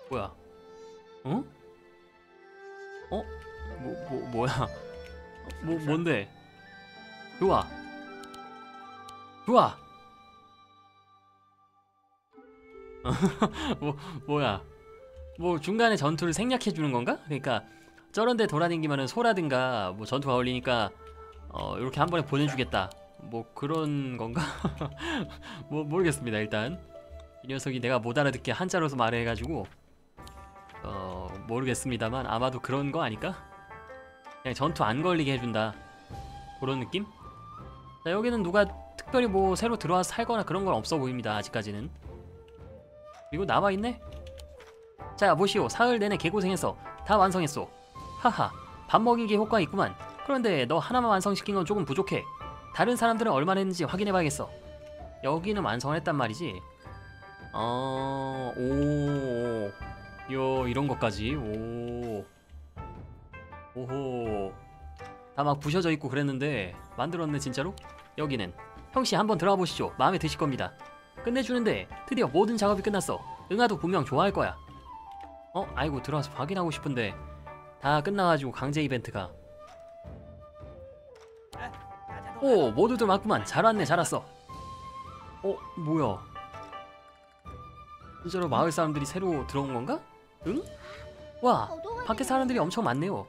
뭐야? 어? 어? 뭐야? 뭔데? 좋아. 좋아. 뭐야? 뭐 중간에 전투를 생략해 주는 건가? 그러니까 저런데 돌아다니면은 소라든가 뭐 전투가 어울리니까 이렇게 한 번에 보내주겠다. 뭐 그런 건가? 뭐 모르겠습니다. 일단 이 녀석이 내가 못 알아듣게 한자로서 말해가지고 모르겠습니다만 아마도 그런 거 아닐까? 그냥 전투 안 걸리게 해준다. 그런 느낌? 자, 여기는 누가 특별히 뭐 새로 들어와서 살거나 그런 건 없어 보입니다. 아직까지는. 그리고 남아있네? 자 보시오. 사흘 내내 개고생했어. 다 완성했어. 하하, 밥 먹이기에 효과 있구만. 그런데 너 하나만 완성시킨 건 조금 부족해. 다른 사람들은 얼마나 했는지 확인해봐야겠어. 여기는 완성을 했단 말이지. 이런 것까지. 오호. 다 막 부셔져 있고 그랬는데 만들었네 진짜로? 여기는 형씨 한번 들어가 보시죠. 마음에 드실 겁니다. 끝내주는데 드디어 모든 작업이 끝났어. 응아도 분명 좋아할 거야. 아이고 들어와서 확인하고 싶은데 다 끝나가지고 강제 이벤트가. 오, 모두들 맞구만. 잘 왔네, 잘 왔어. 뭐야? 진짜로 마을 사람들이 새로 들어온 건가? 응? 와, 밖에 사람들이 엄청 많네요.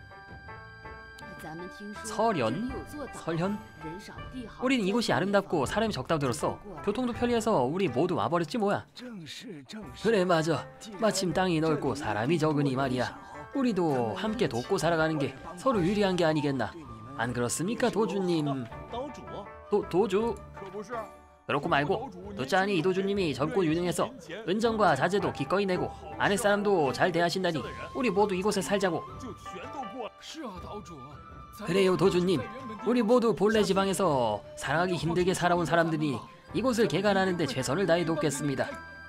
설현? 우린 이곳이 아름답고 사람이 적다고 들었어. 교통도 편리해서 우리 모두 와버렸지 뭐야. 그래 맞아. 마침 땅이 넓고 사람이 적으니 말이야. 우리도 함께 돕고 살아가는 게 서로 유리한 게 아니겠나. 안 그렇습니까 도주님? 도주? 그렇고 말고 듣자하니 이 도주님이 젊고 유능해서 은정과 자제도 기꺼이 내고 아랫사람도 잘 대하신다니 우리 모두 이곳에 살자고. 그래요 도주님. 우리 모두 본래 지방에서 살아가기 힘들게 살아온 사람들이 이곳을 개간하는데 최선을 다해 돕겠습니다.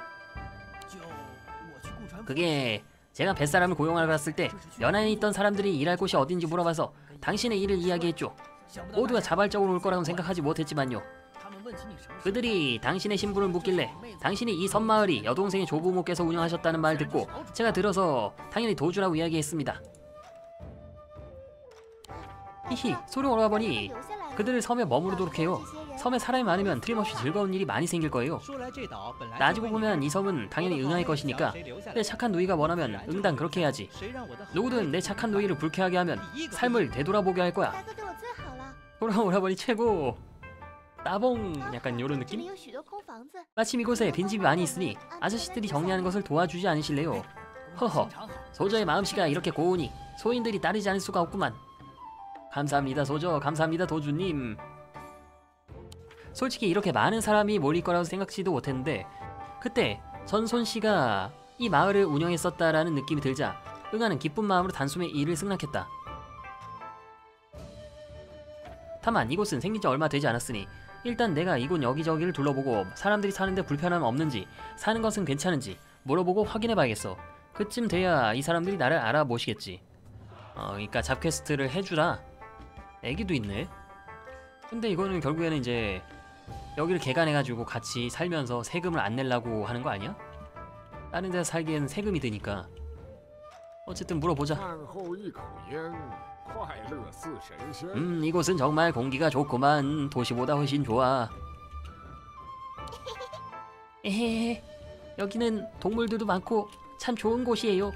그게 제가 뱃사람을 고용하러 갔을 때 연안에 있던 사람들이 일할 곳이 어딘지 물어봐서 당신의 일을 이야기했죠. 모두가 자발적으로 올 거라고는 생각하지 못했지만요. 그들이 당신의 신분을 묻길래 당신이 이 섬마을이 여동생의 조부모께서 운영하셨다는 말 듣고 제가 들어서 당연히 도주라고 이야기했습니다. 히히, 소룡 오라버니 그들을 섬에 머무르도록 해요. 섬에 사람이 많으면 틀림없이 즐거운 일이 많이 생길 거예요. 따지고 보면 이 섬은 당연히 응아의 것이니까 내 착한 누이가 원하면 응당 그렇게 해야지. 누구든 내 착한 누이를 불쾌하게 하면 삶을 되돌아보게 할 거야. 소룡 오라버니 최고. 따봉 약간 요런 느낌? 마침 이곳에 빈집이 많이 있으니 아저씨들이 정리하는 것을 도와주지 않으실래요? 허허, 소저의 마음씨가 이렇게 고우니 소인들이 따르지 않을 수가 없구만. 감사합니다 소저. 감사합니다 도주님. 솔직히 이렇게 많은 사람이 몰릴 거라고 생각지도 못했는데 그때 전손씨가 이 마을을 운영했었다라는 느낌이 들자 응아는 기쁜 마음으로 단숨에 일을 승낙했다. 다만 이곳은 생긴 지 얼마 되지 않았으니 일단 내가 이곳 여기저기를 둘러보고 사람들이 사는데 불편함 없는지 사는 것은 괜찮은지 물어보고 확인해봐야겠어. 그쯤 돼야 이 사람들이 나를 알아보시겠지. 그러니까 잡퀘스트를 해주라. 애기도 있네. 근데 이거는 결국에는 이제 여기를 개간해가지고 같이 살면서 세금을 안 내려고 하는 거 아니야? 다른 데서 살기에는 세금이 드니까. 어쨌든 물어보자. 이곳은 정말 공기가 좋구만. 도시보다 훨씬 좋아. 에헤헤, 여기는 동물들도 많고 참 좋은 곳이에요.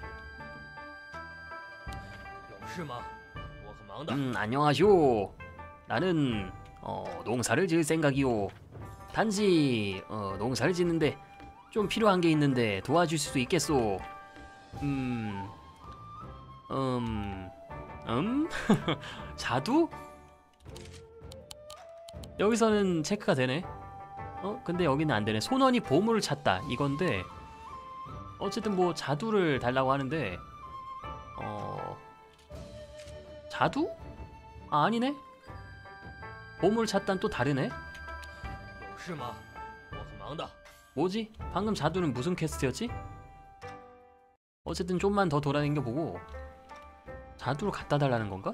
안녕하쇼. 나는 농사를 지을 생각이오. 단지 농사를 짓는데 좀 필요한 게 있는데 도와줄 수 있겠소? 자두? 여기서는 체크가 되네. 근데 여기는 안 되네. 손원이 보물을 찾다 이건데 어쨌든 뭐 자두를 달라고 하는데 자두? 아니네. 보물 찾단 또 다르네. 뭐지? 방금 자두는 무슨 퀘스트였지? 어쨌든 좀만 더 돌아다녀보고 자두를 갖다 달라는 건가?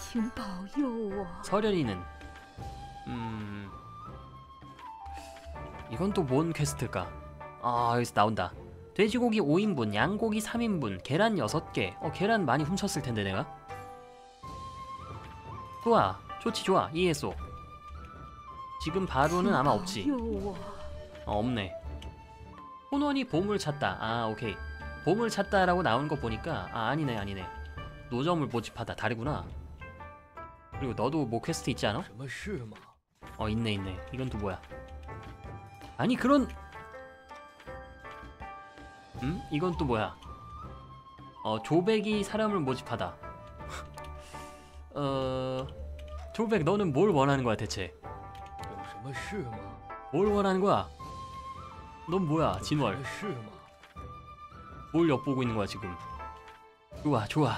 서련이는 이건 또 뭔 퀘스트일까? 여기서 나온다. 돼지고기 5인분, 양고기 3인분, 계란 6개. 계란 많이 훔쳤을 텐데 내가. 좋아, 좋지, 좋아. 이해했어. 지금 바로는 아마 없지. 없네. 혼원이 보물 찾다. 아, 오케이. 보물 찾다라고 나온 거 보니까 아니네. 노점을 모집하다. 다르구나. 그리고 너도 뭐 퀘스트 있지 않아? 있네. 이건 또 뭐야? 아니 그런... 이건 또 뭐야? 조백이 사람을 모집하다. 조백, 너는 뭘 원하는 거야 대체? 뭘 원하는 거야? 넌 뭐야, 진월? 뭘 엿보고 있는 거야 지금? 좋아.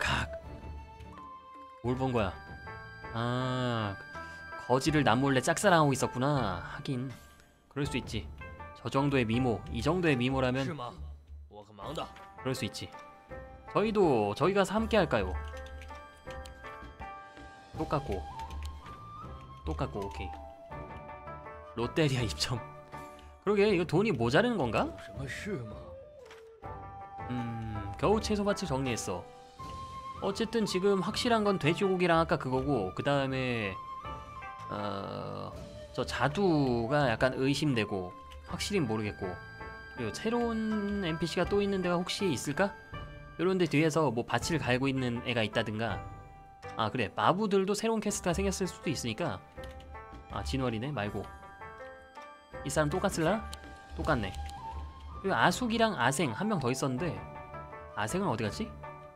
뭘 본 거야? 아, 거지를 남몰래 짝사랑하고 있었구나. 하긴 그럴 수 있지. 저 정도의 미모, 이 정도의 미모라면 그럴 수 있지. 저희가 함께 할까요? 똑같고 오케이. 롯데리아 입점. 그러게, 이거 돈이 모자르는 건가? 겨우 채소밭을 정리했어. 어쨌든 지금 확실한 건 돼지고기랑 아까 그거고, 그 다음에 저 자두가 약간 의심되고 확실히 모르겠고, 그리고 새로운 NPC가 또 있는 데가 혹시 있을까? 요런데 뒤에서 뭐 밭을 갈고 있는 애가 있다든가. 아 그래, 마부들도 새로운 퀘스트가 생겼을 수도 있으니까. 아, 진월이네 말고. 이 사람 똑같을라? 똑같네. 그리고 아숙이랑 아생 한 명 더 있었는데 아생은 어디 갔지?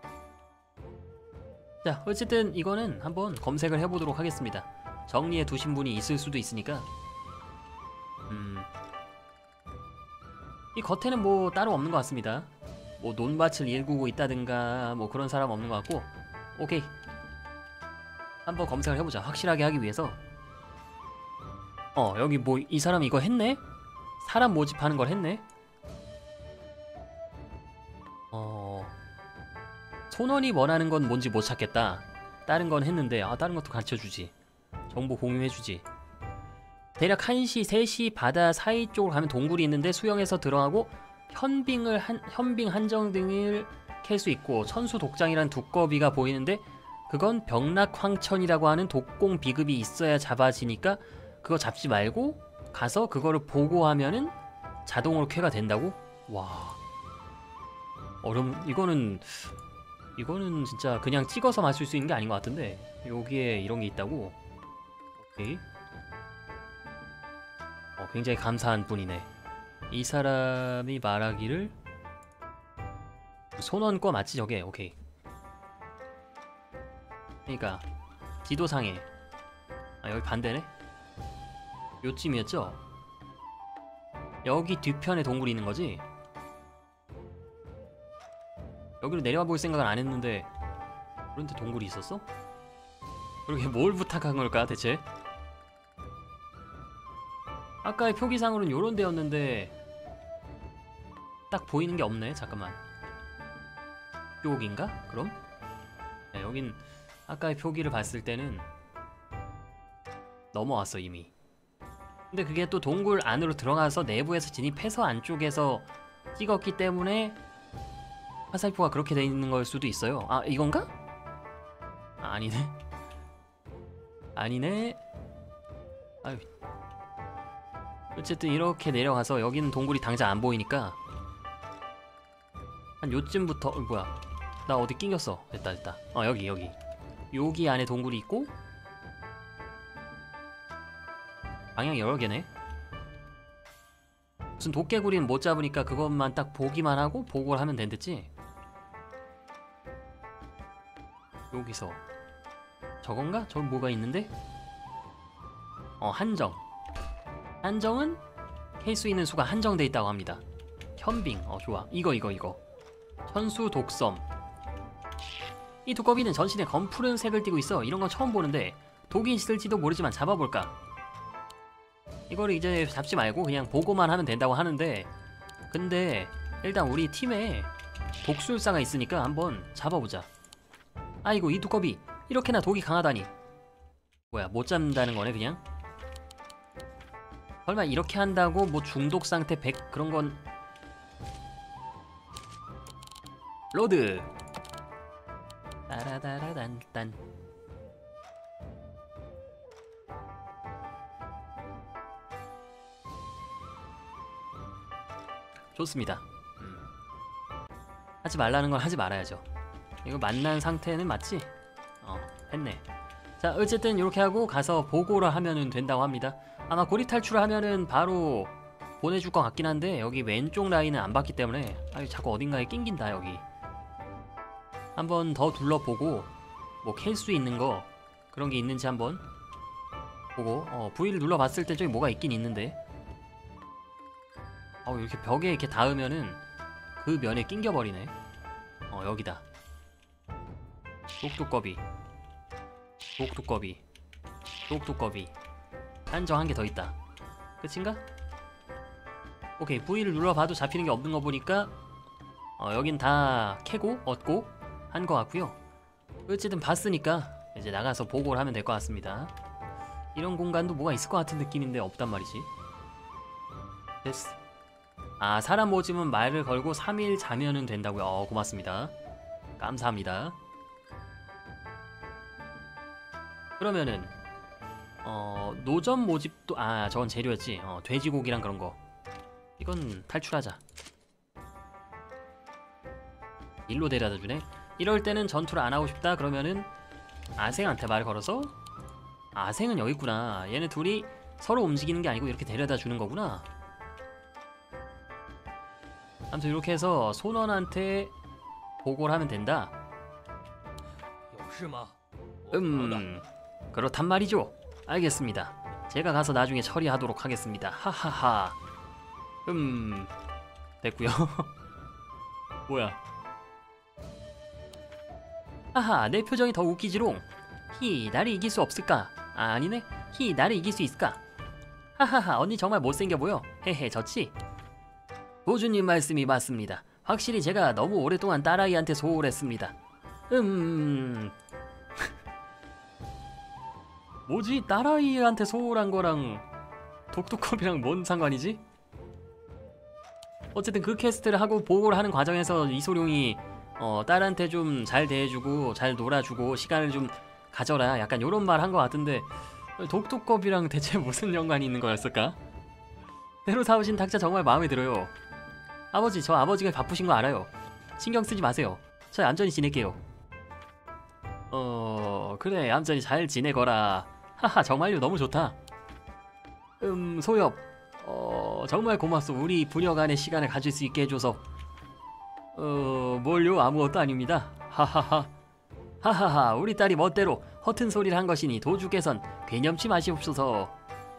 자, 어쨌든 이거는 한번 검색을 해보도록 하겠습니다. 정리해 두신 분이 있을 수도 있으니까. 이 겉에는 뭐 따로 없는 것 같습니다. 뭐 논밭을 일구고 있다든가 뭐 그런 사람 없는 것 같고. 오케이, 한번 검색을 해보자. 확실하게 하기 위해서. 여기 뭐 이 사람 이거 했네? 사람 모집하는 걸 했네? 손원이 원하는 건 뭔지 못 찾겠다. 다른 건 했는데 다른 것도 가르쳐주지. 정보 공유해주지. 대략 1시, 3시 바다 사이 쪽으로 가면 동굴이 있는데 수영해서 들어가고 현빙 한정 등을 캘 수 있고, 천수 독장이란 두꺼비가 보이는데 그건 병락황천이라고 하는 독공 비급이 있어야 잡아지니까 그거 잡지 말고 가서 그거를 보고하면은 자동으로 쾌가 된다고? 와, 이거는 진짜 그냥 찍어서 마실 수 있는 게 아닌 것 같은데 여기에 이런 게 있다고? 오케이. 굉장히 감사한 분이네. 이 사람이 말하기를 손원과 맞지 저게? 오케이. 그러니까 지도상에 여기 반대네? 요쯤이었죠? 여기 뒤편에 동굴이 있는 거지? 여기로 내려와 볼 생각은 안 했는데 그런데 동굴이 있었어? 그러게, 뭘 부탁한 걸까 대체? 아까의 표기상으로는 요런 데였는데 딱 보이는 게 없네. 잠깐만, 이쪽인가? 그럼? 네, 여긴 아까의 표기를 봤을 때는 넘어왔어 이미. 근데 그게 또 동굴 안으로 들어가서 내부에서 진입해서 안쪽에서 찍었기 때문에 화살표가 그렇게 돼 있는 걸 수도 있어요. 아, 이건가? 아니네. 아유. 어쨌든 이렇게 내려가서 여기는 동굴이 당장 안 보이니까 한 요쯤부터 뭐야, 나 어디 낑겼어. 됐다. 여기 안에 동굴이 있고 방향이 여러 개네. 무슨 도깨구리는 못 잡으니까 그것만 딱 보기만 하고 보고를 하면 된댔지. 여기서 저건가? 저기 뭐가 있는데? 한정은 캘 수 있는 수가 한정돼 있다고 합니다. 현빙, 좋아. 이거 천수 독섬. 이 두꺼비는 전신에 검푸른 색을 띠고 있어. 이런 건 처음 보는데 독이 있을지도 모르지만 잡아볼까? 이거를 이제 잡지 말고 그냥 보고만 하면 된다고 하는데, 근데 일단 우리 팀에 독술사가 있으니까 한번 잡아보자. 아이고, 이 두꺼비 이렇게나 독이 강하다니. 뭐야, 못 잡는다는 거네 그냥? 설마 이렇게 한다고 뭐 중독 상태 100 그런 건 로드. 따라다라단딴. 좋습니다. 하지 말라는 건 하지 말아야죠. 이거 만난 상태는 맞지? 했네. 자, 어쨌든 이렇게 하고 가서 보고를 하면은 된다고 합니다. 아마 고리 탈출을 하면은 바로 보내줄 것 같긴 한데 여기 왼쪽 라인은 안 봤기 때문에 자꾸 어딘가에 낑긴다. 여기 한번 더 둘러보고 뭐 캘 수 있는 거 그런 게 있는지 한번 보고 V를 눌러봤을 때 저기 뭐가 있긴 있는데 이렇게 벽에 이렇게 닿으면은 그 면에 낑겨버리네. 여기다. 똑똑거비 똑똑거비 똑똑거비 한정 한 개 더 있다. 끝인가? 오케이. V를 눌러봐도 잡히는 게 없는 거 보니까 여긴 다 캐고 얻고 한 거 같고요. 어쨌든 봤으니까 이제 나가서 보고를 하면 될 것 같습니다. 이런 공간도 뭐가 있을 것 같은 느낌인데 없단 말이지. 됐어. 사람 모집은 말을 걸고 3일 자면은 된다고요. 고맙습니다. 감사합니다. 그러면은 노점 모집도 저건 재료였지. 돼지고기랑 그런 거 이건 탈출하자. 일로 데려다 주네. 이럴 때는 전투를 안 하고 싶다 그러면은 아생한테 말을 걸어서 아생은 여기 있구나. 얘네 둘이 서로 움직이는 게 아니고 이렇게 데려다 주는 거구나. 아무튼 이렇게 해서 손원한테 보고를 하면 된다. 그렇단 말이죠. 알겠습니다. 제가 가서 나중에 처리하도록 하겠습니다. 하하하. 됐고요. 뭐야? 하하, 내 표정이 더 웃기지롱. 나를 이길 수 없을까? 아니네. 나를 이길 수 있을까? 하하하, 언니 정말 못생겨 보여. 헤헤, 졌지? 보주님 말씀이 맞습니다. 확실히 제가 너무 오랫동안 딸아이한테 소홀했습니다. 뭐지? 딸아이한테 소홀한 거랑 독두컵이랑 뭔 상관이지? 어쨌든 그 퀘스트를 하고 보고를 하는 과정에서 이소룡이 딸한테 좀 잘 대해주고 잘 놀아주고 시간을 좀 가져라 약간 요런 말 한 것 같은데 독두컵이랑 대체 무슨 연관이 있는 거였을까? 새로 사오신 탁자 정말 마음에 들어요. 아버지, 저 아버지가 바쁘신 거 알아요. 신경 쓰지 마세요. 저 얌전히 지낼게요. 그래, 얌전히 잘 지내거라. 하하, 정말요, 너무 좋다. 소엽, 정말 고맙소. 우리 부녀 간의 시간을 가질 수 있게 해줘서. 뭘요? 아무것도 아닙니다. 하하하. 하하하, 우리 딸이 멋대로 허튼 소리를 한 것이니 도주께선 괴념치 마시옵소서.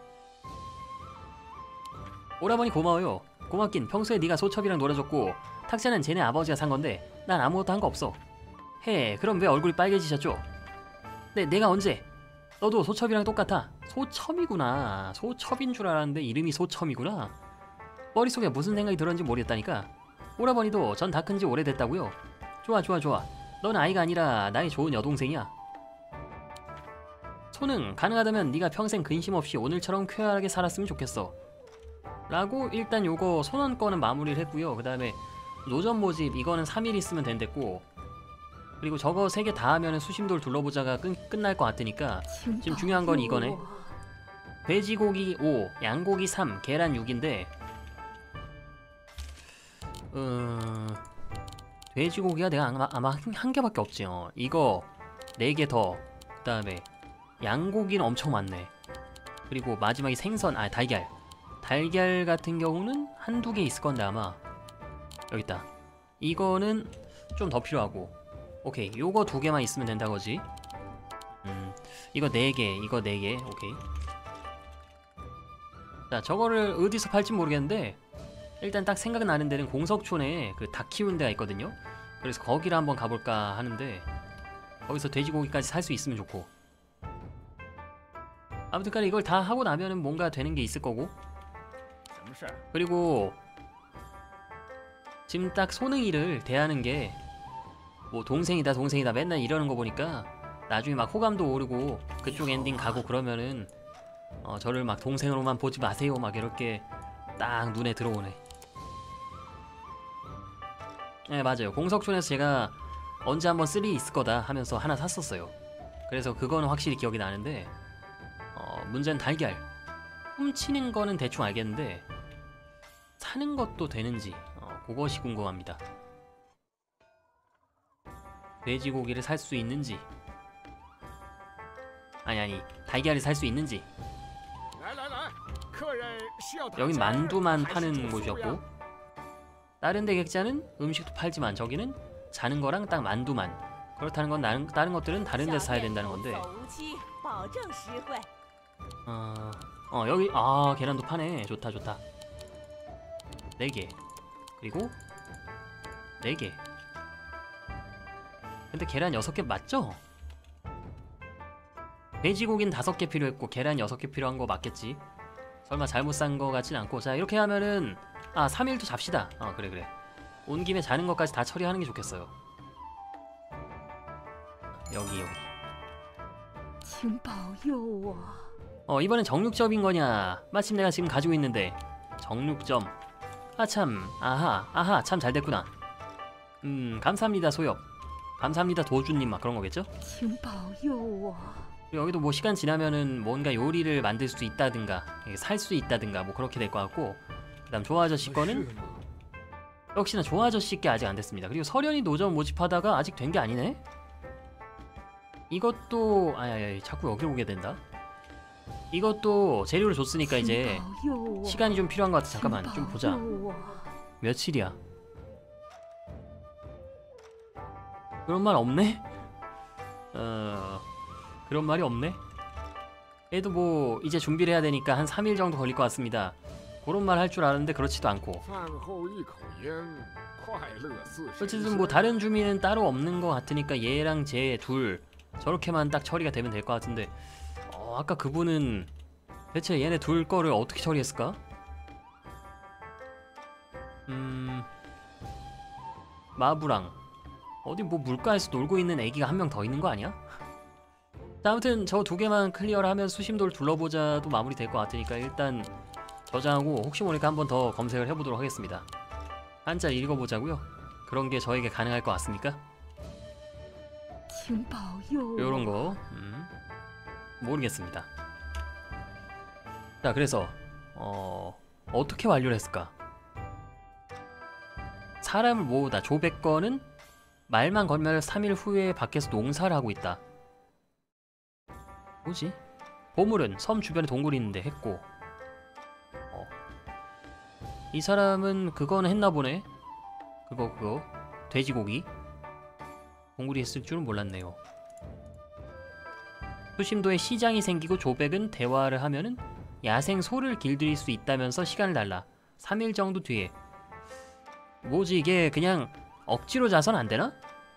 오라버니 고마워요. 고맙긴. 평소에 네가 소첩이랑 놀아줬고 탁자는 쟤네 아버지가 산 건데 난 아무것도 한 거 없어. 그럼 왜 얼굴이 빨개지셨죠? 내가 언제? 너도 소첩이랑 똑같아. 소첩이구나. 소첩인 줄 알았는데 이름이 소첨이구나. 머릿속에 무슨 생각이 들었는지 모르겠다니까. 오라버니도 전 다 큰지 오래됐다고요. 좋아. 넌 아이가 아니라 나의 좋은 여동생이야. 소능, 가능하다면 네가 평생 근심 없이 오늘처럼 쾌활하게 살았으면 좋겠어. 라고 일단 요거 손원 거는 마무리를 했고요. 그 다음에 노점 모집 이거는 3일 있으면 된댔고, 그리고 저거 3개 다 하면은 수심도를 둘러보자가 끝날 것 같으니까 지금 중요한 건 이거네. 돼지고기 5, 양고기 3, 계란 6인데 돼지고기가 내가 아마 한 개밖에 없지. 이거 4개 더. 그 다음에 양고기는 엄청 많네. 그리고 마지막에 생선, 달걀 같은 경우는 한두 개 있을 건데 아마 여기 있다. 이거는 좀 더 필요하고. 오케이, 요거 2개만 있으면 된다 거지. 이거 4개, 이거 4개. 오케이. 자, 저거를 어디서 팔지 모르겠는데 일단 딱 생각나는 데는 공석촌에 그 닭 키우는 데가 있거든요. 그래서 거기를 한번 가볼까 하는데 거기서 돼지고기까지 살 수 있으면 좋고. 아무튼간에 이걸 다 하고 나면은 뭔가 되는 게 있을 거고. 그리고 지금 딱 소능이를 대하는 게 뭐 동생이다 맨날 이러는 거 보니까 나중에 막 호감도 오르고 그쪽 엔딩 가고 그러면은 저를 막 동생으로만 보지 마세요 막 이렇게 딱 눈에 들어오네. 네 맞아요. 공석촌에서 제가 언제 한번 3 있을 거다 하면서 하나 샀었어요. 그래서 그거는 확실히 기억이 나는데 문제는 달걀 훔치는 거는 대충 알겠는데 사는 것도 되는지 그것이 궁금합니다. 돼지고기를 살 수 있는지 아니 달걀을 살 수 있는지. 여긴 만두만 파는 곳이었고 다른 데 객자는 음식도 팔지만 저기는 자는 거랑 딱 만두만. 그렇다는 건 다른 것들은 다른 데서 사야 된다는 건데 여기 계란도 파네. 좋다 좋다. 4개 그리고 4개. 근데 계란 6개 맞죠? 돼지고기는 5개 필요했고 계란 6개 필요한 거 맞겠지? 설마 잘못 산 거 같진 않고. 자 이렇게 하면은 3일도 잡시다. 그래 온 김에 자는 것까지 다 처리하는 게 좋겠어요. 여기 이번엔 정육점인 거냐? 마침 내가 지금 가지고 있는데. 정육점. 아하 참 잘 됐구나. 감사합니다 소엽. 감사합니다 도주님 막 그런 거겠죠? 여기도 뭐 시간 지나면은 뭔가 요리를 만들 수 있다든가 살 수 있다든가 뭐 그렇게 될 것 같고, 그 다음 조아저씨 거는 역시나 조아저씨께 아직 안 됐습니다. 그리고 서련이 노점 모집하다가 아직 된 게 아니네? 이것도 자꾸 여기로 오게 된다. 이것도 재료를 줬으니까 이제 시간이 좀 필요한 것 같아. 잠깐만 좀 보자. 며칠이야? 그런 말 없네? 그런 말이 없네? 얘도 뭐 이제 준비를 해야 되니까 한 3일 정도 걸릴 것 같습니다. 그런 말 할 줄 알았는데 그렇지도 않고. 어쨌든 뭐 다른 주민은 따로 없는 것 같으니까 얘랑 쟤 둘 저렇게만 딱 처리가 되면 될 것 같은데 아까 그분은 대체 얘네 둘 거를 어떻게 처리했을까? 마부랑 어디 뭐 물가에서 놀고 있는 애기가 한 명 더 있는 거 아니야? 자, 아무튼 저 2개만 클리어를 하면 수심도를 둘러보자도 마무리 될 것 같으니까 일단 저장하고 혹시 모르니까 한 번 더 검색을 해보도록 하겠습니다. 한자 읽어보자고요. 그런 게 저에게 가능할 것 같습니까? 요런 거 모르겠습니다. 자, 그래서 어떻게 완료를 했을까? 사람을 모으다. 조백건은 말만 걸면 3일 후에 밖에서 농사를 하고 있다. 뭐지? 보물은 섬 주변에 동굴이 있는데 했고, 이 사람은 그거는 했나 보네. 그거 돼지고기 동굴이 있을 줄은 몰랐네요. 수심도에 시장이 생기고 조백은 대화를 하면은 야생 소를 길들일 수 있다면서 시간을 달라. 3일 정도 뒤에. 뭐지 이게 그냥 억지로 자선 안 되나?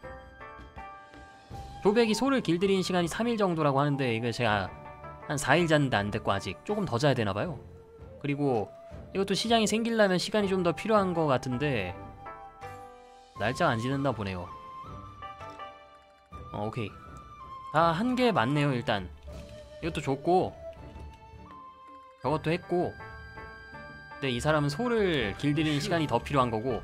조백이 소를 길들이는 시간이 3일 정도라고 하는데 이거 제가 한 4일 잤는데 안 됐고 아직 조금 더 자야 되나봐요. 그리고 이것도 시장이 생기려면 시간이 좀 더 필요한 것 같은데 날짜가 안 지났나 보네요. 오케이. 다 한 개 맞네요. 일단 이것도 좋고 저것도 했고, 근데 이 사람은 소를 길들이는 시간이 더 필요한 거고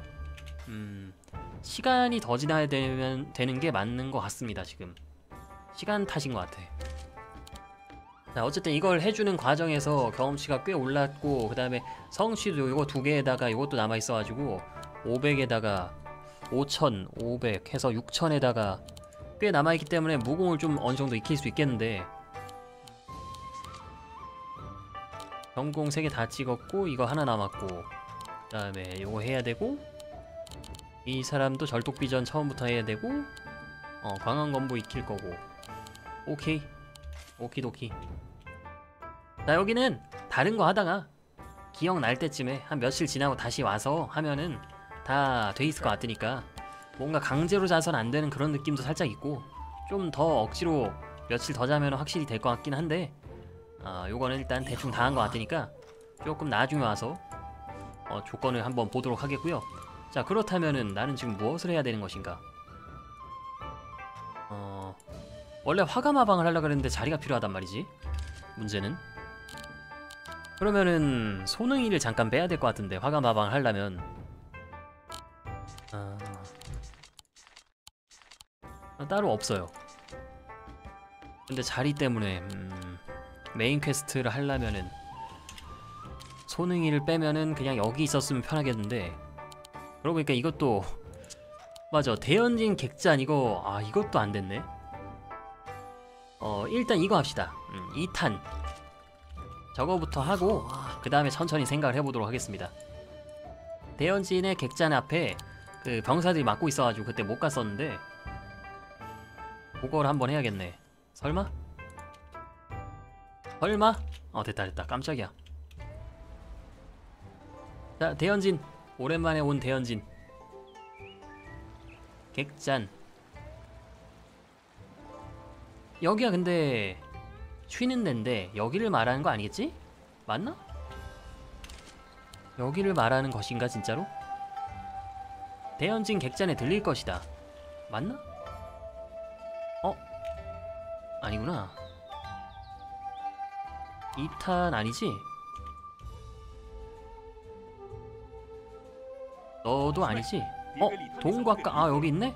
시간이 더 지나야 되는 게 맞는 것 같습니다. 지금 시간 탓인 것 같아. 자, 어쨌든 이걸 해주는 과정에서 경험치가 꽤 올랐고, 그 다음에 성취도 이거 2개에다가 이것도 남아있어가지고 500에다가 5000, 500 해서 6000에다가 꽤 남아있기 때문에 무공을 좀 어느정도 익힐 수 있겠는데, 전공 3개 다 찍었고 이거 하나 남았고, 그 다음에 이거 해야 되고, 이 사람도 절독비전 처음부터 해야 되고, 광안건보 익힐 거고. 오케이 오키도키. 자, 여기는 다른 거 하다가 기억날 때쯤에 한 며칠 지나고 다시 와서 하면은 다 돼 있을 것 같으니까 뭔가 강제로 자선 안 되는 그런 느낌도 살짝 있고, 좀 더 억지로 며칠 더 자면 확실히 될 것 같긴 한데, 요거는 일단 대충 다 한 것 같으니까 조금 나중에 와서 조건을 한번 보도록 하겠고요. 자, 그렇다면은 나는 지금 무엇을 해야 되는 것인가? 원래 화가마방을 하려고 그랬는데 자리가 필요하단 말이지. 문제는 그러면은 소능이를 잠깐 빼야 될 것 같은데, 화가마방을 하려면 따로 없어요. 근데 자리 때문에 메인 퀘스트를 하려면은 소능이를 빼면은 그냥 여기 있었으면 편하겠는데, 그러고 보니까 이것도 맞아, 대연진 객잔 이거 이것도 안 됐네. 일단 이거 합시다. 2탄 저거부터 하고 그 다음에 천천히 생각을 해보도록 하겠습니다. 대연진의 객잔 앞에 그 병사들이 막고 있어가지고 그때 못 갔었는데 그걸 한번 해야겠네. 설마? 설마? 됐다 깜짝이야. 자, 대연진 오랜만에 온 대연진 객잔. 여기가 근데 쉬는 데인데 여기를 말하는 거 아니겠지? 맞나? 여기를 말하는 것인가 진짜로? 대연진 객잔에 들릴 것이다. 맞나? 아니구나. 2탄 아니지? 너도 아니지? 동곽강 여기 있네?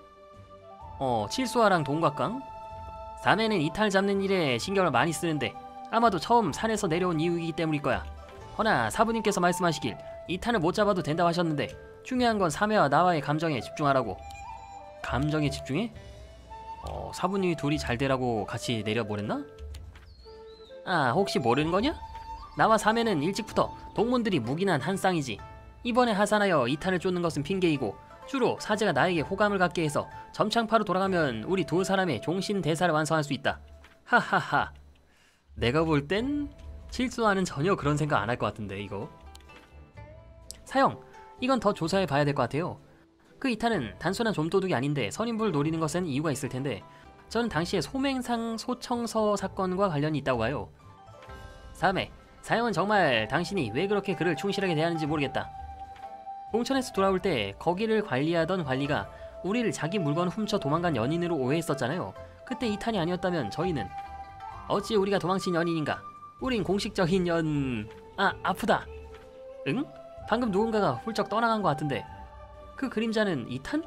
칠수아랑 동곽강. 자매는 2탄을 잡는 일에 신경을 많이 쓰는데 아마도 처음 산에서 내려온 이유이기 때문일 거야. 허나 사부님께서 말씀하시길 2탄을 못 잡아도 된다고 하셨는데 중요한 건 사매와 나와의 감정에 집중하라고. 감정에 집중해? 사부님이 둘이 잘 되라고 같이 내려보냈나? 혹시 모르는 거냐? 나와 사매는 일찍부터 동문들이 묵인한 한 쌍이지. 이번에 하산하여 2탄을 쫓는 것은 핑계이고 주로 사제가 나에게 호감을 갖게 해서 점창파로 돌아가면 우리 두 사람의 종신 대사를 완성할 수 있다. 하하하. 내가 볼 땐 칠수와는 전혀 그런 생각 안 할 것 같은데 이거. 사형, 이건 더 조사해 봐야 될 것 같아요. 그 2탄은 단순한 좀도둑이 아닌데 선임부를 노리는 것엔 이유가 있을 텐데 저는 당시에 소맹상 소청서 사건과 관련이 있다고 봐요. 3회, 사형은 정말 당신이 왜 그렇게 그를 충실하게 대하는지 모르겠다. 봉천에서 돌아올 때 거기를 관리하던 관리가 우리를 자기 물건 훔쳐 도망간 연인으로 오해했었잖아요. 그때 2탄이 아니었다면 저희는 어찌 우리가 도망친 연인인가? 우린 공식적인 아프다. 응? 방금 누군가가 훌쩍 떠나간 것 같은데 그 그림자는 2탄?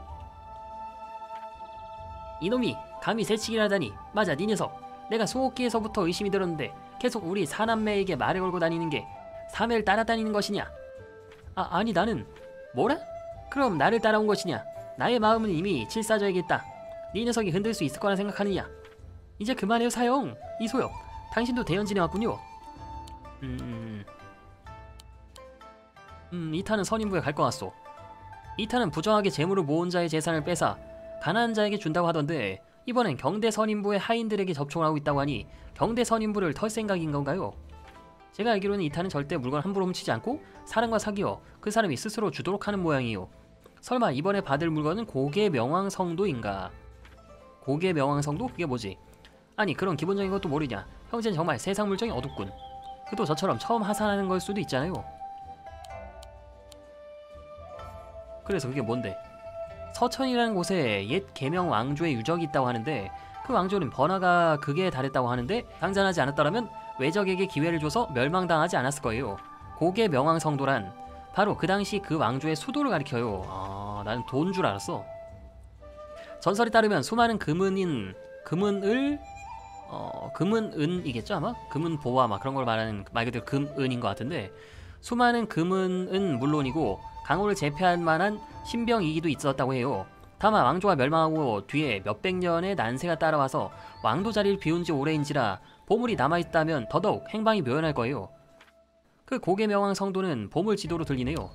이놈이 감히 새치기를 하다니. 맞아, 네 녀석. 내가 수호기에서부터 의심이 들었는데 계속 우리 사남매에게 말을 걸고 다니는 게 3회를 따라다니는 것이냐? 아니 나는 뭐라? 그럼 나를 따라온 것이냐? 나의 마음은 이미 칠사져에게 있다. 네 녀석이 흔들 수 있을 거라 생각하느냐? 이제 그만해요 사형. 이소엽, 당신도 대연진에 왔군요. 2탄은 선임부에 갈 것 같소. 2탄은 부정하게 재물을 모은 자의 재산을 뺏어 가난한 자에게 준다고 하던데 이번엔 경대 선임부의 하인들에게 접촉을 하고 있다고 하니 경대 선임부를 털 생각인 건가요? 제가 알기로는 2탄은 절대 물건 함부로 훔치지 않고 사람과 사귀어 그 사람이 스스로 주도록 하는 모양이요. 설마 이번에 받을 물건은 고개 명왕성도인가? 고개 명왕성도? 그게 뭐지? 아니 그런 기본적인 것도 모르냐? 형제는 정말 세상 물정이 어둡군. 그도 저처럼 처음 하산하는 걸 수도 있잖아요. 그래서 그게 뭔데? 서천이라는 곳에 옛 계명 왕조의 유적이 있다고 하는데 그 왕조는 번화가 극에 달했다고 하는데 당장하지 않았더라면 외적에게 기회를 줘서 멸망당하지 않았을 거예요. 고개 명왕성도란 바로 그 당시 그 왕조의 수도를 가리켜요. 나는 돈 줄 알았어. 전설에 따르면 수많은 금은은이겠죠 아마? 금은보화 막 그런 걸 말하는 말 그대로 금은인 것 같은데 수많은 금은은 물론이고 강호를 제패할 만한 신병이기도 있었다고 해요. 다만 왕조가 멸망하고 뒤에 몇백 년의 난세가 따라와서 왕도 자리를 비운 지 오래인지라 보물이 남아있다면 더더욱 행방이 묘연할 거예요. 그 고개명왕 성도는 보물 지도로 들리네요.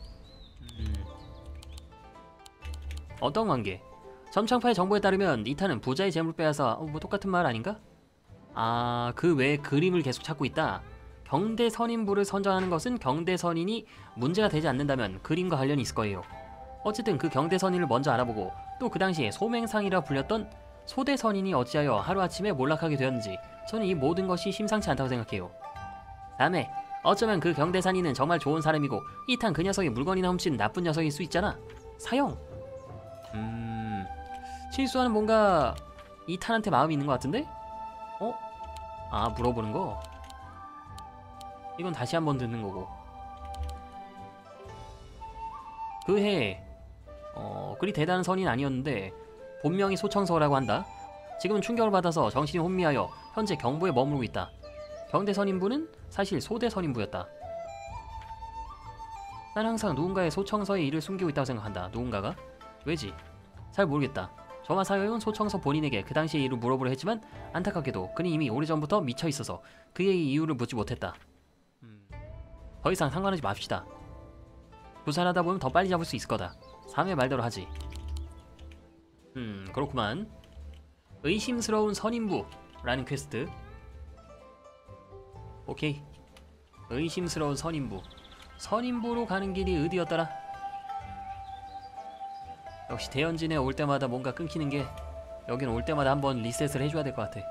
어떤 관계? 점창파의 정보에 따르면 2탄은 부자의 재물 빼앗아 뭐 똑같은 말 아닌가? 그 외에 그림을 계속 찾고 있다. 경대 선임부를 선정하는 것은 경대 선인이 문제가 되지 않는다면 그림과 관련이 있을 거예요. 어쨌든 그 경대 선인을 먼저 알아보고 또 그 당시에 소맹상이라 불렸던 소대 선인이 어찌하여 하루아침에 몰락하게 되었는지 저는 이 모든 것이 심상치 않다고 생각해요. 다음에 어쩌면 그 경대 선인은 정말 좋은 사람이고 2탄 그 녀석이 물건이나 훔친 나쁜 녀석일 수 있잖아. 사형. 실수하는 뭔가 2탄한테 마음이 있는 것 같은데? 물어보는 거? 이건 다시 한번 듣는 거고. 그해 그리 대단한 선인 아니었는데 본명이 소청서라고 한다. 지금은 충격을 받아서 정신이 혼미하여 현재 경부에 머무르고 있다. 경대 선인부는 사실 소대 선인부였다. 난 항상 누군가의 소청서의 일을 숨기고 있다고 생각한다. 누군가가? 왜지? 잘 모르겠다. 저와 사형은 소청서 본인에게 그 당시의 일을 물어보려 했지만 안타깝게도 그는 이미 오래전부터 미쳐있어서 그의 이유를 묻지 못했다. 더 이상 상관하지 맙시다. 부산하다 보면 더 빨리 잡을 수 있을 거다. 삼의 말대로 하지. 그렇구만. 의심스러운 선인부라는 퀘스트. 오케이. 의심스러운 선인부. 선인부로 가는 길이 어디였더라? 역시 대연진에 올 때마다 뭔가 끊기는 게 여기는 올 때마다 한번 리셋을 해줘야 될 것 같아.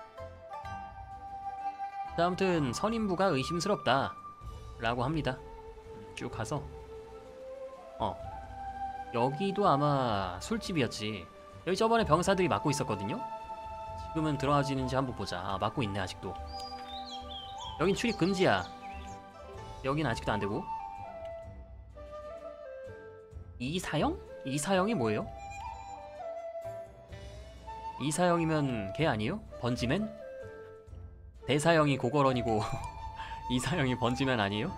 자, 아무튼 선인부가 의심스럽다 라고 합니다. 쭉 가서 여기도 아마 술집이었지. 여기 저번에 병사들이 맡고 있었거든요. 지금은 들어가지는지 한번 보자. 아, 맡고 있네 아직도. 여긴 출입 금지야. 여긴 아직도 안되고. 이사형? 이사형이 뭐예요? 이사형이면 걔 아니에요? 번지맨? 대사형이 고거런이고 이사형이 번지맨 아니에요?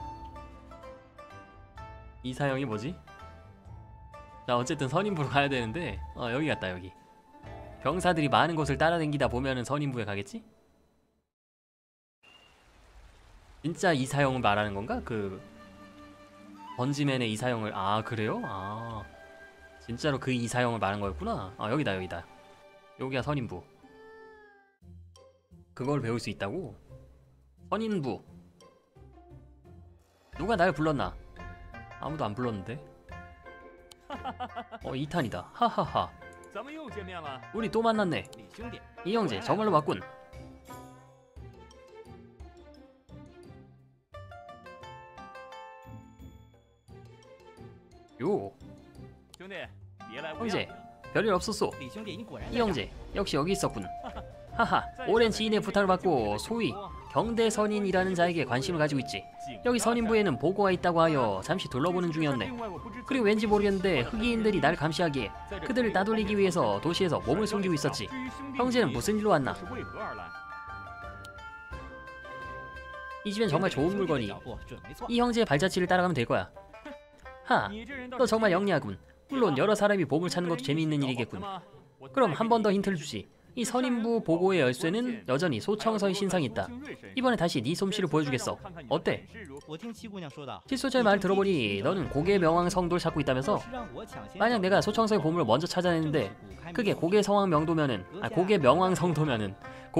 이사형이 뭐지? 자, 어쨌든 선인부로 가야 되는데 여기 갔다. 여기 병사들이 많은 곳을 따라다니다 보면은 선인부에 가겠지? 진짜 이사형을 말하는 건가? 그 번지맨의 이사형을. 아, 그래요? 아, 진짜로 그 이사형을 말한 거였구나. 아, 여기다 여기다. 여기가 선인부. 그걸 배울 수 있다고? 선인부. 누가 날 불렀나? 아무도 안 불렀는데. 2탄이다. 하하하. 우리 또 만났네. 이 형제 정말로 맞군. 요. 형제, 별일 없었소. 이 형제 역시 여기 있었군. 하하, 오랜 지인의 부탁을 받고 소위 경대선인이라는 자에게 관심을 가지고 있지. 여기 선인부에는 보고가 있다고 하여 잠시 둘러보는 중이었네. 그리고 왠지 모르겠는데 흑이인들이 날 감시하기에 그들을 따돌리기 위해서 도시에서 몸을 숨기고 있었지. 형제는 무슨 일로 왔나? 이 집엔 정말 좋은 물건이. 이 형제의 발자취를 따라가면 될 거야. 하, 너 정말 영리하군. 물론 여러 사람이 보물 찾는 것도 재미있는 일이겠군. 그럼 한 번 더 힌트를 주지. 이 선인부 보고의 열쇠는 여전히 소청서의 신상이 있다. 이번에 다시 네 솜씨를 보여주겠어. 어때? 칠소자의 말 들어보니 너는 고개 명왕 성도를 찾고 있다면서? 만약 내가 소청서의 보물을 먼저 찾아내는데 그게 고개 성왕 명도면은 고개 명왕 성도면은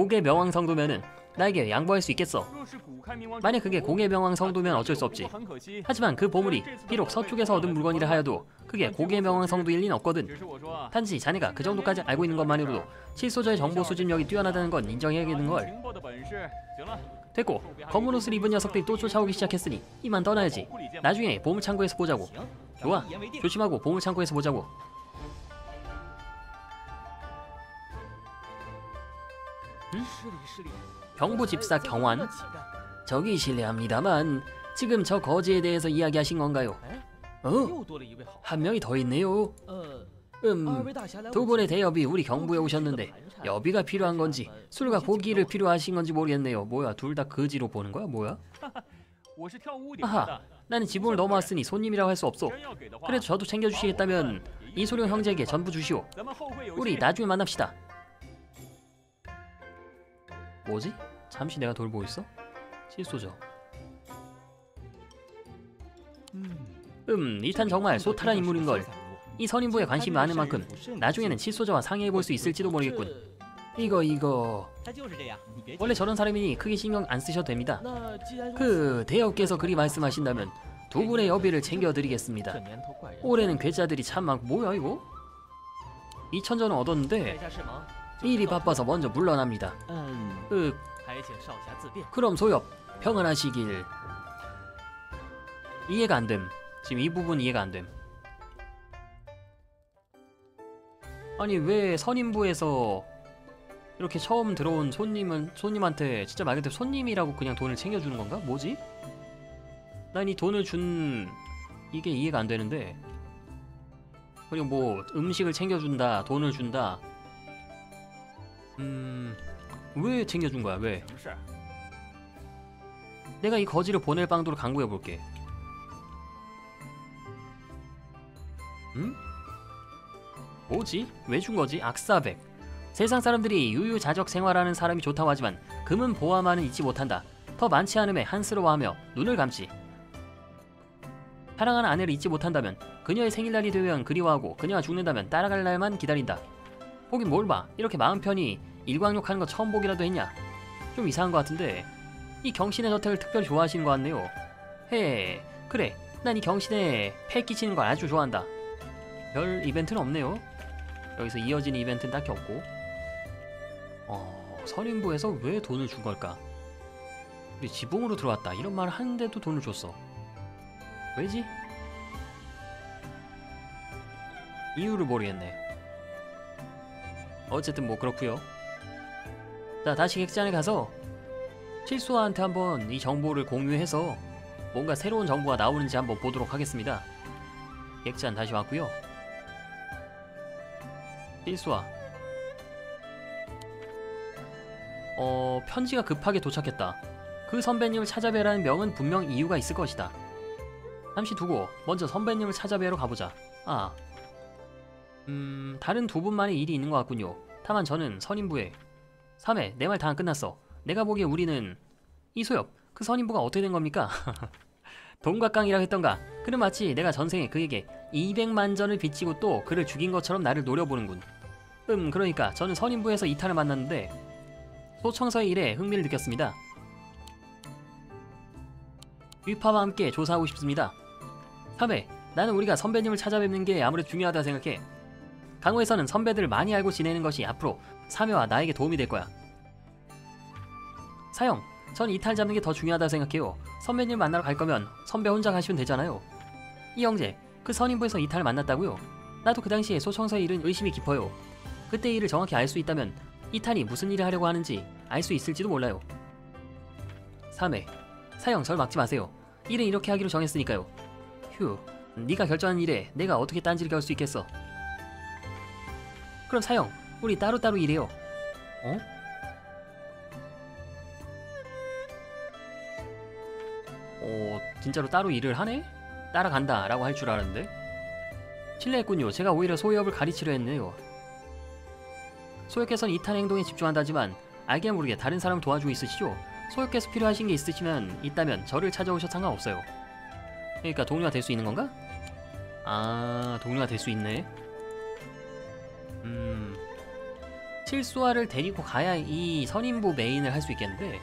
나에게 양보할 수 있겠어. 만약 그게 고개 명왕 성도면 어쩔 수 없지. 하지만 그 보물이 비록 서쪽에서 얻은 물건이라 하여도 그게 고개 명왕 성도일 리는 없거든. 단지 자네가 그 정도까지 알고 있는 것만으로도 칠소저의 정보 수집력이 뛰어나다는 건 인정해야겠는걸. 됐고, 검은 옷을 입은 녀석들이 또 쫓아오기 시작했으니 이만 떠나야지. 나중에 보물창고에서 보자고. 좋아, 조심하고 보물창고에서 보자고. 응? 병부집사 경환? 저기 실례합니다만 지금 저 거지에 대해서 이야기하신 건가요? 한 명이 더 있네요. 두 분의 대여비 우리 경부에 오셨는데 여비가 필요한 건지 술과 고기를 필요하신 건지 모르겠네요. 뭐야, 둘 다 거지로 보는 거야? 뭐야? 아하, 나는 지붕을 넘어왔으니 손님이라고 할 수 없소. 그래도 저도 챙겨주시겠다면 이소룡 형제에게 전부 주시오. 우리 나중에 만납시다. 뭐지? 잠시 내가 돌보고 있어? 칠소저. 이탄 정말 소탈한 인물인걸. 이 선인부에 관심이 많은 만큼 나중에는 칠소저와 상의해볼 수 있을지도 모르겠군. 이거 원래 저런 사람이니 크게 신경 안 쓰셔도 됩니다. 그 대여께서 그리 말씀하신다면 두 분의 여비를 챙겨드리겠습니다. 올해는 괴짜들이 참 많고. 뭐야 이거? 2천전은 얻었는데 일이 바빠서 먼저 물러납니다. 그럼 소엽 평안하시길. 이해가 안됨. 지금 이 부분 이해가 안됨. 아니 왜 선인부에서 이렇게 처음 들어온 손님한테 진짜 말 그대로 손님이라고 그냥 돈을 챙겨주는 건가? 뭐지? 난 이 돈을 준 이게 이해가 안 되는데. 그리고 뭐 음식을 챙겨준다, 돈을 준다. 왜 챙겨준 거야? 왜? 내가 이 거지를 보낼 방도로 강구해 볼게. 뭐지? 왜 준 거지? 악사백. 세상 사람들이 유유자적 생활하는 사람이 좋다고 하지만 금은 보화만은 잊지 못한다. 더 많지 않음에 한스러워하며 눈을 감지. 사랑하는 아내를 잊지 못한다면 그녀의 생일날이 되면 그리워하고 그녀가 죽는다면 따라갈 날만 기다린다. 보긴 뭘 봐. 이렇게 마음 편히 일광욕하는 거 처음 보기라도 했냐. 좀 이상한 것 같은데 이 경신의 저택을 특별히 좋아하시는 것 같네요. 헤 그래 난 이 경신에 패 끼치는 걸 아주 좋아한다. 별 이벤트는 없네요. 여기서 이어지는 이벤트는 딱히 없고. 선인부에서 왜 돈을 준 걸까? 우리 지붕으로 들어왔다 이런 말을 하는데도 돈을 줬어. 왜지? 이유를 모르겠네. 어쨌든 뭐 그렇구요. 자 다시 객잔에 가서 실수아한테 한번 이 정보를 공유해서 뭔가 새로운 정보가 나오는지 한번 보도록 하겠습니다. 객잔 다시 왔구요. 실수아 편지가 급하게 도착했다. 그 선배님을 찾아뵈라는 명은 분명 이유가 있을 것이다. 잠시 두고 먼저 선배님을 찾아뵈러 가보자. 다른 두 분만의 일이 있는 것 같군요. 다만 저는 선인부에 3회 내 말 다 안 끝났어. 내가 보기에 우리는 이소엽 그 선인부가 어떻게 된 겁니까? 동각강이라고 했던가. 그는 마치 내가 전생에 그에게 200만 전을 빚지고 또 그를 죽인 것처럼 나를 노려보는군. 그러니까 저는 선인부에서 이탄을 만났는데 소청서의 일에 흥미를 느꼈습니다. 위파와 함께 조사하고 싶습니다. 3회 나는 우리가 선배님을 찾아뵙는 게 아무래도 중요하다 생각해. 강호에서는 선배들을 많이 알고 지내는 것이 앞으로 3회와 나에게 도움이 될 거야. 사형 전 이탈 잡는 게 더 중요하다 생각해요. 선배님 만나러 갈 거면 선배 혼자 가시면 되잖아요. 이 형제 그 선인부에서 이탈을 만났다고요? 나도 그 당시에 소청서의 일은 의심이 깊어요. 그때 일을 정확히 알 수 있다면 이탈이 무슨 일을 하려고 하는지 알 수 있을지도 몰라요. 3회 사형 절 막지 마세요. 일은 이렇게 하기로 정했으니까요. 휴 네가 결정한 일에 내가 어떻게 딴지를 걸 수 있겠어. 그럼 사형 우리 따로따로 일해요. 진짜로 따로 일을 하네? 따라간다 라고 할 줄 알았는데. 실례했군요. 제가 오히려 소엽을 가르치려 했네요. 소엽께서는 이탄 행동에 집중한다지만 알게 모르게 다른 사람을 도와주고 있으시죠? 소엽께서 필요하신 게 있다면 저를 찾아오셔도 상관없어요. 그러니까 동료가 될 수 있는 건가? 동료가 될 수 있네. 실수아를 데리고 가야 이 선인부 메인을 할 수 있겠는데,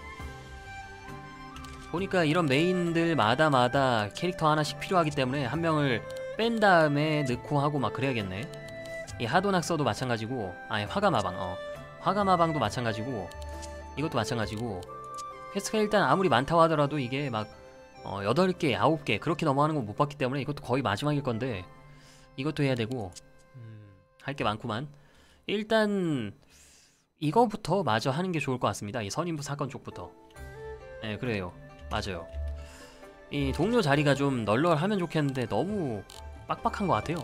보니까 이런 메인들마다 캐릭터 하나씩 필요하기 때문에 한 명을 뺀 다음에 넣고 하고 막 그래야겠네. 이 하도낙서도 마찬가지고, 화가마방, 화가마방도 마찬가지고, 이것도 마찬가지고. 퀘스트가 일단 아무리 많다고 하더라도 이게 막 8개, 9개 그렇게 넘어가는 거 못 봤기 때문에 이것도 거의 마지막일 건데, 이것도 해야 되고, 할 게 많구만. 일단 이거부터 마저 하는 게 좋을 것 같습니다. 이 선인부 사건 쪽부터. 네, 그래요. 맞아요. 이 동료 자리가 좀 널널하면 좋겠는데 너무 빡빡한 것 같아요.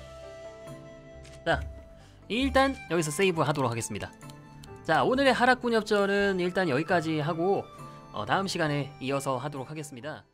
자, 일단 여기서 세이브 하도록 하겠습니다. 자, 오늘의 하락군 협전은 일단 여기까지 하고 다음 시간에 이어서 하도록 하겠습니다.